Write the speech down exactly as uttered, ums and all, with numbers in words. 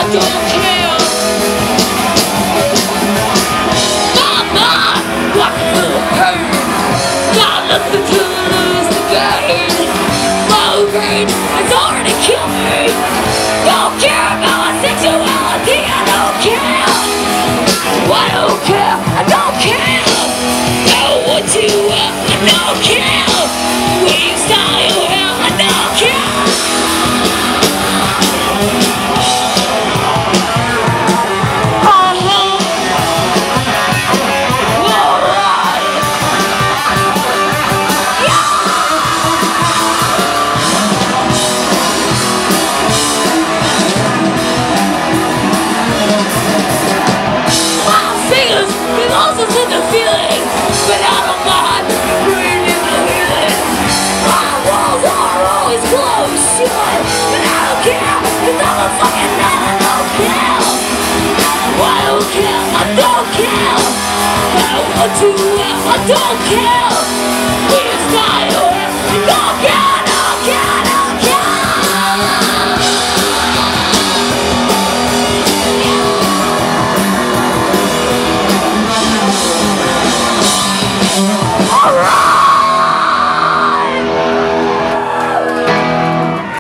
don't care. Mama, what the pain? Got nothing to lose to gain. My brain has already killed me. Don't care about my sexuality, I don't care. I don't care, I don't care. Know what you want, I don't care. Where you style, hell, I don't care. Uh-huh. Alright. Yeah. My fingers can also send the feeling, but I don't mind breathing the healing. My walls are always closed shut, but I don't care, cause I'm a fucking man, I don't care. I don't care, I don't care. I don't want to, I don't care. We style, I don't care, I don't care.